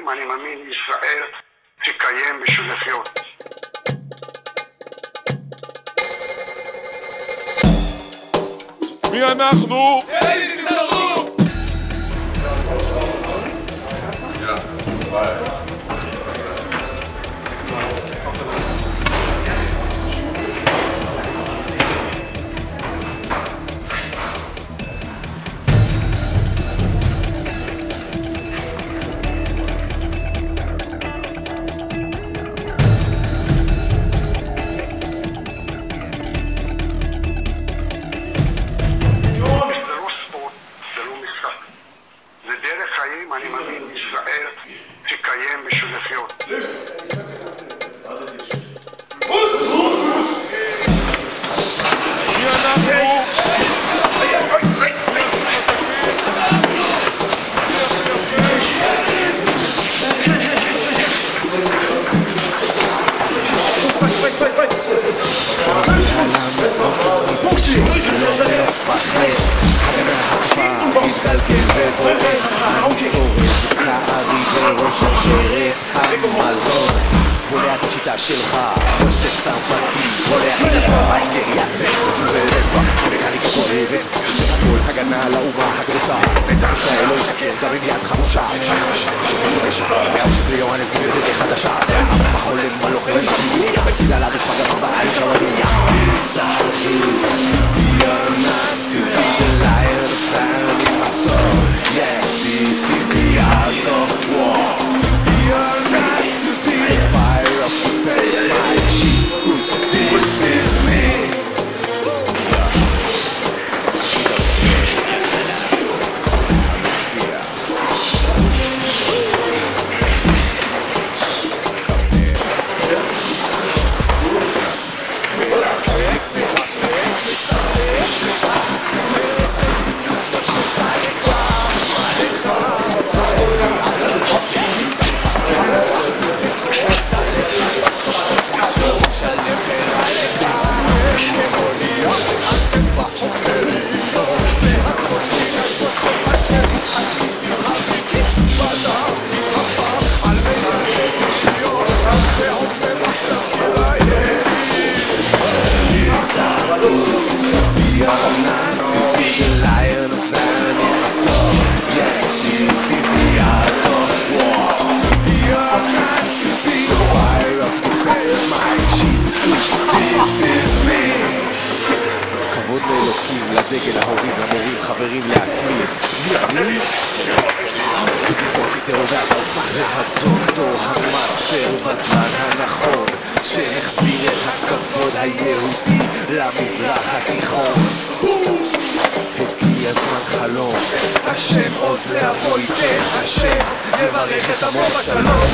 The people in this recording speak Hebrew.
החיים, אני מאמין, ישראל תקיים בשביל לחיות. מי אנחנו? הישרדות! אני מאמין, ישראל תקיים בשביל לחיות. מי אנחנו? שרשרת המזון בולע את השיטה שלך, ראשת צרפתי בולע את הזמן, גריה מסובבת בה, מכניקה כואבת זה הכל הגנה על האומה הקדושה נצח ישראל לא ישקר גם עם יד חמושה שקר וקשה, גם שזה יוהנס גבירת חדשה והעם החולם הלוחם המביא בגיל על הרצפה גם הבאה שעודיה הישרדות You're not to be the liar of sound in my soul Yeah, this is the art of war You're not to be the fire of the face My cheek, this is me לדגל, ההורים, למורים, חברים, לעצמי מי אני? תתפור פתאום ואתה עושה זה הדוקטור, המאסטר בזמן הנכון שהחזיר את הכבוד היהודי למזרח התיכון הגיע זמן חלום השם עוז לאבו ייתן השם יברך את עמו בשלום